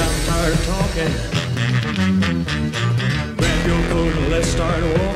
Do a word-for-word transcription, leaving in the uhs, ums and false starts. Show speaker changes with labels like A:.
A: I'm tired of talking. Grab your coat and let's start walking.